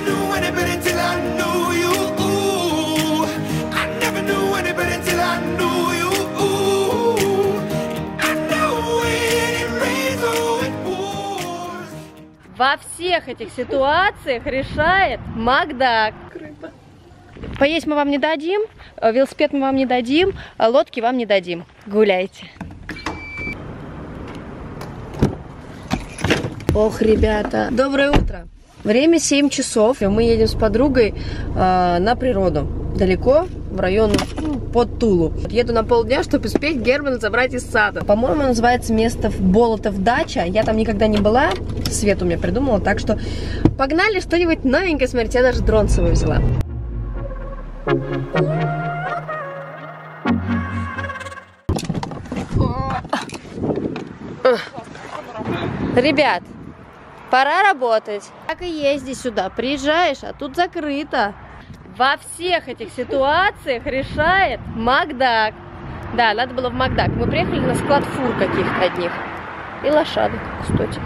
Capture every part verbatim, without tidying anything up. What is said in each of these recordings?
knew any better till I knew you. Ooh, I never knew any better till I knew you. Ooh, I know when it rains or it pours. Во всех этих ситуациях решает Макдак. Поесть мы вам не дадим, велосипед мы вам не дадим, лодки вам не дадим. Гуляйте. Ох, ребята, доброе утро. Время семь часов, и мы едем с подругой э, на природу. Далеко, в район, ну, под Тулу. Еду на полдня, чтобы успеть Германа забрать из сада. По-моему, называется место Болотов дача. Я там никогда не была, Света у меня придумала, так что погнали что-нибудь новенькое смотреть. Я даже дрон с собой взяла. Ребят, пора работать. Так и езди сюда, приезжаешь, а тут закрыто. Во всех этих ситуациях решает Макдак. Да, надо было в Макдак. Мы приехали на склад фур каких-то одних. И лошадок, кстати.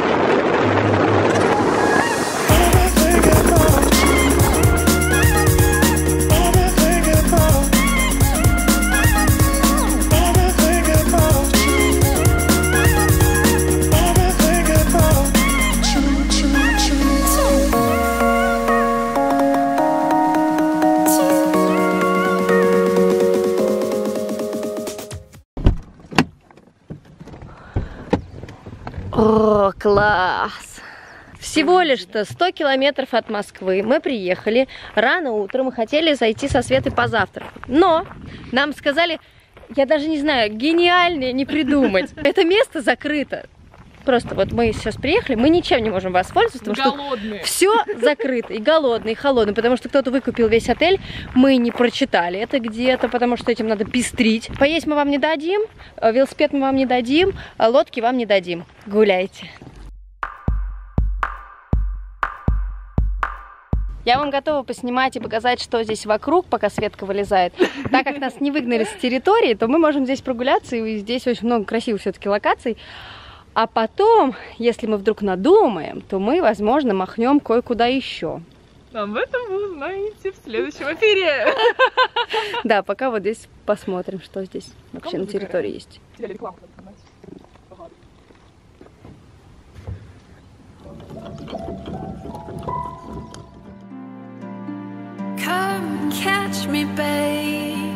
О, класс! Всего лишь-то сто километров от Москвы мы приехали. Рано утром мы хотели зайти со Светой позавтракать. Но нам сказали, я даже не знаю, гениальнее не придумать. Это место закрыто. Просто вот мы сейчас приехали, мы ничем не можем воспользоваться, потому что все закрыто, и голодные, и холодные, потому что кто-то выкупил весь отель, мы не прочитали это где-то, потому что этим надо пестрить. Поесть мы вам не дадим, велосипед мы вам не дадим, лодки вам не дадим. Гуляйте. Я вам готова поснимать и показать, что здесь вокруг, пока Светка вылезает. Так как нас не выгнали с территории, то мы можем здесь прогуляться, и здесь очень много красивых все-таки локаций. А потом, если мы вдруг надумаем, то мы, возможно, махнем кое-куда еще. Об этом вы узнаете в следующем эфире. Да, пока вот здесь посмотрим, что здесь вообще на территории есть. Come catch me, babe.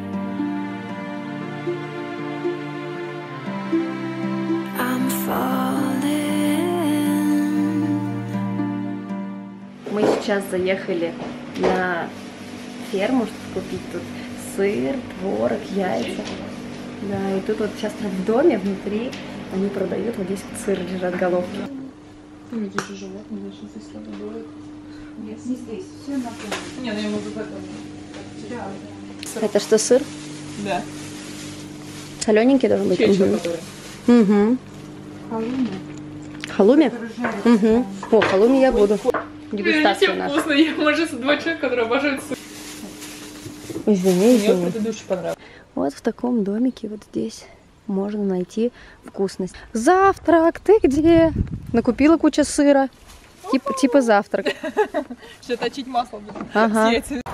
Мы сейчас заехали на ферму, чтобы купить тут сыр, творог, яйца. Да, и тут вот сейчас в доме внутри они продают, вот здесь вот сыр лежат, головки. Ну, здесь же животные, здесь здесь что-то будет. Нет, не здесь, все на поле. Не, ну я могу в этом. Да. Это что, сыр? Да. Солененький должен быть? Чечка, угу. который. Угу. Халуми. Халуми? Угу. О, халуми я буду. Дегустация Блин, наша. вкусно, я, может, два человека, которые обожают сыр. Извини, Мне извини. предыдущий понравился. Вот в таком домике вот здесь можно найти вкусность. Завтрак, ты где? Накупила кучу сыра. Типа, типа завтрак. Сейчас точить масло буду. Ага.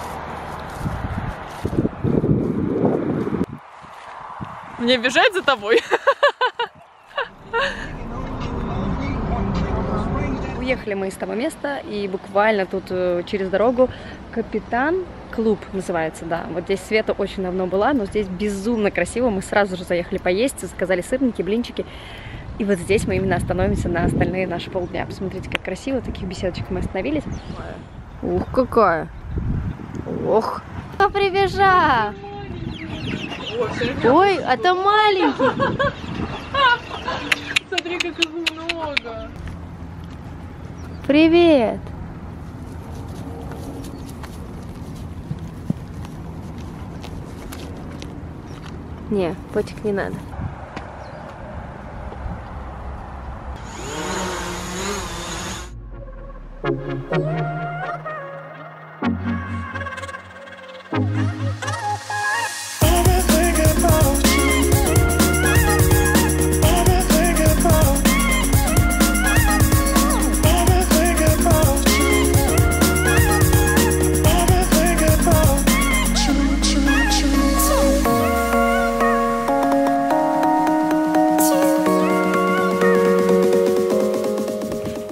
Мне бежать за тобой? Уехали мы из того места, и буквально тут через дорогу Капитан Клуб называется, да. Вот здесь Света очень давно была, но здесь безумно красиво. Мы сразу же заехали поесть, заказали сырники, блинчики. И вот здесь мы именно остановимся на остальные наши полдня. Посмотрите, как красиво, таких беседочек мы остановились. Ух, какая! Ох! Кто прибежал? Ой, это маленький! Смотри, как их много! Привет! Не, котик не надо.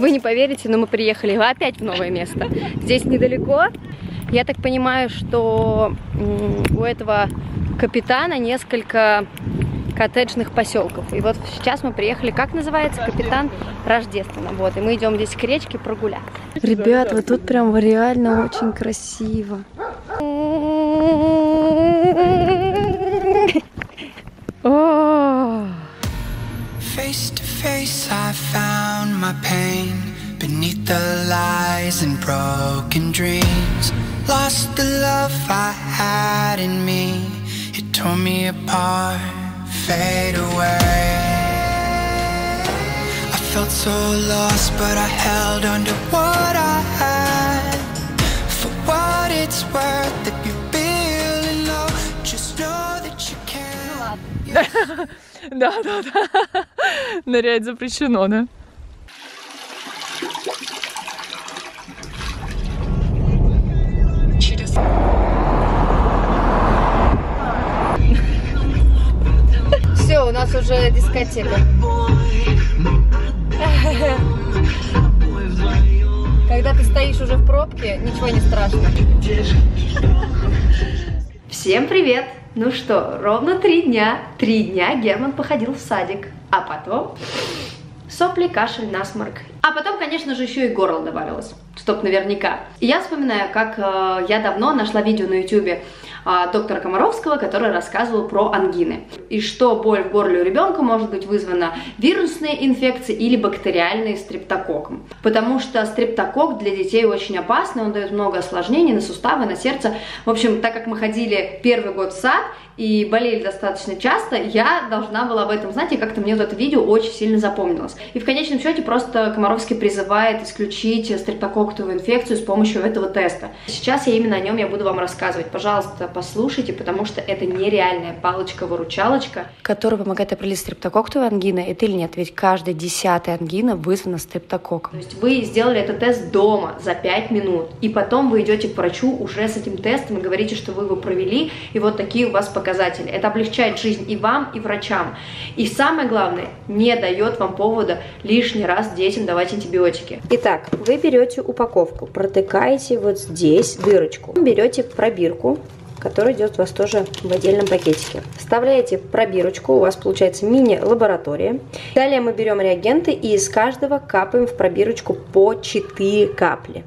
Вы не поверите, но мы приехали опять в новое место. Здесь недалеко. Я так понимаю, что у этого капитана несколько коттеджных поселков. И вот сейчас мы приехали, как называется, капитан Рождественно. Вот, и мы идем здесь к речке прогуляться. Ребят, вот тут прям реально очень красиво. Face to face, I found my pain beneath the lies and broken dreams. Lost the love I had in me. It tore me apart, fade away. I felt so lost, but I held on to what I had. For what it's worth, if you're feeling low, just know that you can. Да, да, да. Нырять запрещено, да? Через... Все, у нас уже дискотека. Когда ты стоишь уже в пробке, ничего не страшно. Всем привет! Ну что, ровно три дня, три дня Герман походил в садик, а потом сопли, кашель, насморк. А потом, конечно же, еще и горло добавилось, чтоб наверняка. И я вспоминаю, как э, я давно нашла видео на ютубе э, доктора Комаровского, который рассказывал про ангины. И что боль в горле у ребенка может быть вызвана вирусной инфекцией или бактериальной стрептококком. Потому что стрептококк для детей очень опасный, он дает много осложнений на суставы, на сердце. В общем, так как мы ходили первый год в сад и болели достаточно часто, я должна была об этом знать, и как-то мне вот это видео очень сильно запомнилось. И в конечном счете просто Комаровский призывает исключить стрептококковую инфекцию с помощью этого теста. Сейчас я именно о нем я буду вам рассказывать. Пожалуйста, послушайте, потому что это нереальная палочка-выручалочка, которая помогает определить, стрептококковая ангина это или нет, ведь каждая десятая ангина вызвана стрептококком. То есть вы сделали этот тест дома за пять минут, и потом вы идете к врачу уже с этим тестом и говорите, что вы его провели, и вот такие у вас показатели. Это облегчает жизнь и вам, и врачам. И самое главное, не дает вам повода лишний раз детям давать антибиотики. Итак, вы берете упаковку, протыкаете вот здесь дырочку, берете пробирку, которая идет у вас тоже в отдельном пакетике. Вставляете пробирочку, у вас получается мини-лаборатория. Далее мы берем реагенты и из каждого капаем в пробирочку по четыре капли.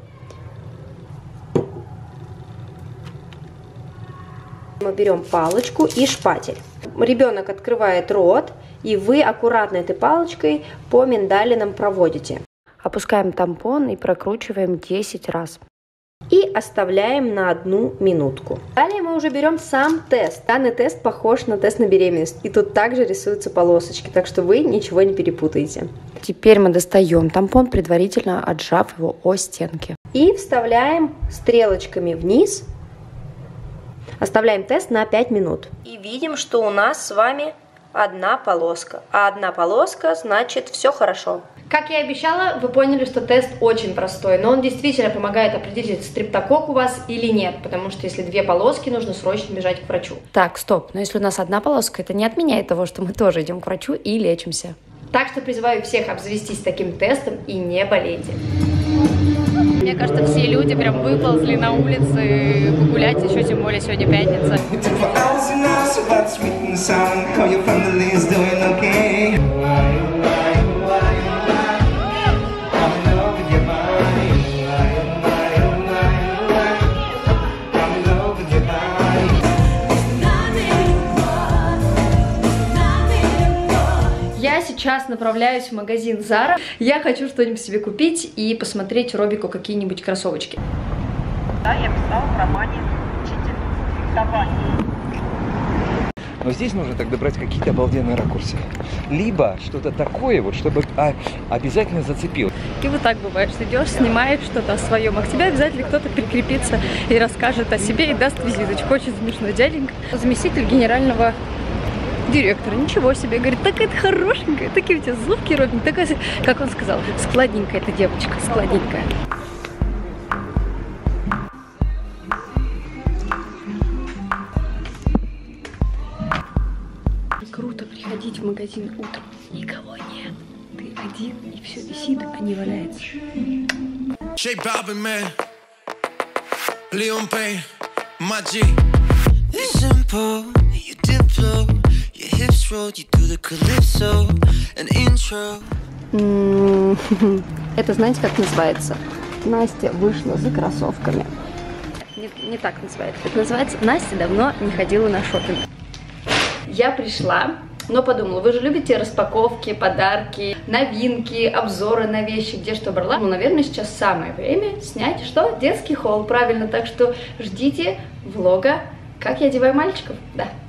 Мы берем палочку и шпатель. Ребенок открывает рот, и вы аккуратно этой палочкой по миндалинам проводите. Опускаем тампон и прокручиваем десять раз. И оставляем на одну минутку. Далее мы уже берем сам тест. Данный тест похож на тест на беременность. И тут также рисуются полосочки, так что вы ничего не перепутаете. Теперь мы достаем тампон, предварительно отжав его о стенки. И вставляем стрелочками вниз. Оставляем тест на пять минут. И видим, что у нас с вами одна полоска. А одна полоска значит все хорошо. Как я и обещала, вы поняли, что тест очень простой, но он действительно помогает определить, стрептококк у вас или нет, потому что если две полоски, нужно срочно бежать к врачу. Так, стоп, но если у нас одна полоска, это не отменяет того, что мы тоже идем к врачу и лечимся. Так что призываю всех обзавестись таким тестом и не болейте. Мне кажется, все люди прям выползли на улицы погулять, еще тем более сегодня пятница. Я сейчас направляюсь в магазин Zara. Я хочу что-нибудь себе купить и посмотреть Робику какие-нибудь кроссовочки. Да, я писала в романе «Учитель фехтования». Но здесь нужно тогда брать какие-то обалденные ракурсы. Либо что-то такое, вот, чтобы а, обязательно зацепил. И вот так бывает, что идешь, снимаешь что-то о своем, а к тебе обязательно кто-то прикрепится и расскажет о себе и даст визиточку. Очень смешной дяденька. Заместитель генерального директора. Ничего себе. Говорит, такая ты хорошенькая, такие у тебя зубки ровненькие, такая, как он сказал, складненькая эта девочка, складненькая. Круто приходить в магазин утром. Никого нет. Ты один. один, и все висит, а не валяется. J Balvin, man. Leon Payne, my G. It's simple, you diplo, your hips roll, you do the calypso, an intro. Это знаете, как называется? Настя вышла за кроссовками. Не, не так называется. Это называется Настя давно не ходила на шопинг. Я пришла, но подумала, вы же любите распаковки, подарки, новинки, обзоры на вещи, где что брала. Ну, наверное, сейчас самое время снять что? Детский холл, правильно. Так что ждите влога, как я одеваю мальчиков. Да.